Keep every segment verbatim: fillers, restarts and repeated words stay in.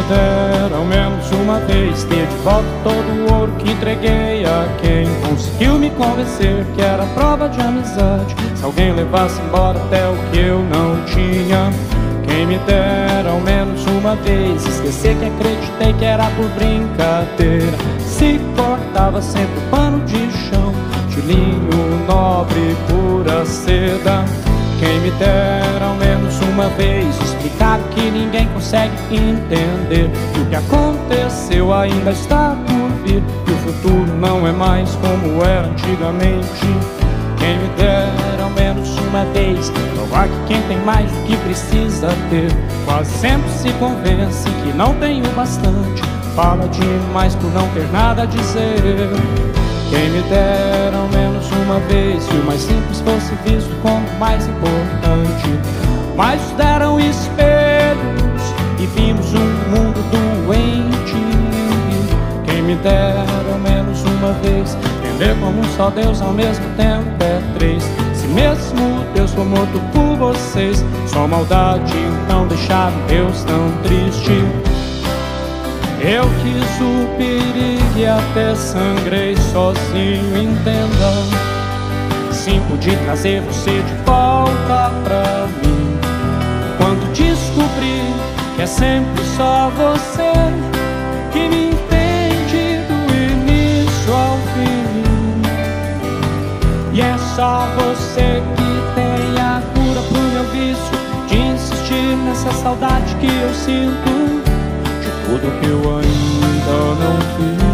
dera ao menos uma vez ter de volta todo o ouro que entreguei a quem conseguiu me convencer que era prova de amizade. Se alguém levasse embora até o que eu não tinha, quem me dera ao menos uma vez esquecer que acreditei que era por brincadeira. Se cortava sempre o pano de chão de linho nobre, pura seda. Quem me dera ao menos uma vez explicar o que ninguém consegue entender, que o que aconteceu ainda está por vir e o futuro não é mais como era antigamente. Quem me dera ao menos uma vez provar que quem tem mais do que precisa ter quase sempre se convence que não tem o bastante, fala demais por não ter nada a dizer. Quem me dera ao menos uma vez se o mais simples fosse visto como mais importante. Mas nos deram espelhos e vimos um mundo doente. Quem me dera ao menos uma vez entender como um só Deus ao mesmo tempo é três. Se mesmo Deus for morto por vocês, só maldade então deixaram Deus tão triste. Eu quis o perigo e até sangrei sozinho, entenda. Sim, pude trazer você de volta pra mim. Quando descobri que é sempre só você que me entende do início ao fim, e é só você que tem a cura pro meu vício de insistir nessa saudade que eu sinto de tudo que eu ainda não fiz.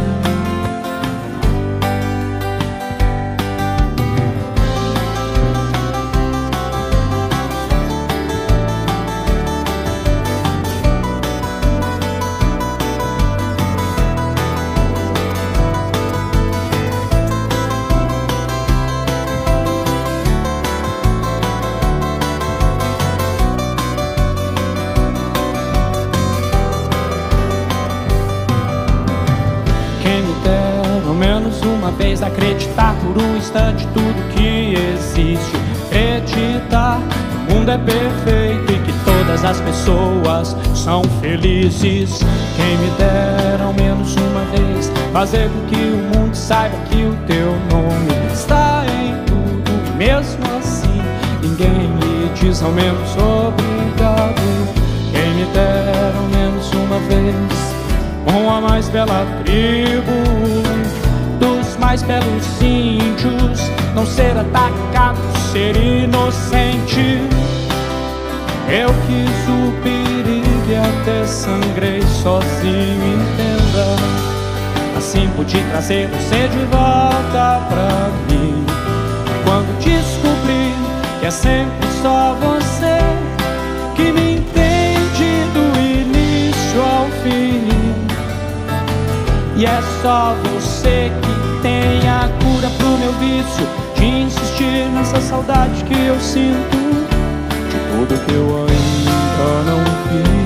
Menos uma vez acreditar por um instante tudo que existe. Acreditar que o mundo é perfeito e que todas as pessoas são felizes. Quem me dera ao menos uma vez fazer com que o mundo saiba que o teu nome está em tudo, e mesmo assim ninguém lhe diz ao menos obrigado. Quem me dera ao menos uma vez com a mais bela tribo dos mais belos índios não ser atacado, ser inocente. Eu quis o perigo e até sangrei sozinho, entenda. Assim pude trazer você de volta pra mim. Quando descobri que é sempre só você que me entende do início ao fim, e é só você que tem a cura pro meu vício de insistir nessa saudade que eu sinto de tudo que eu ainda não fiz.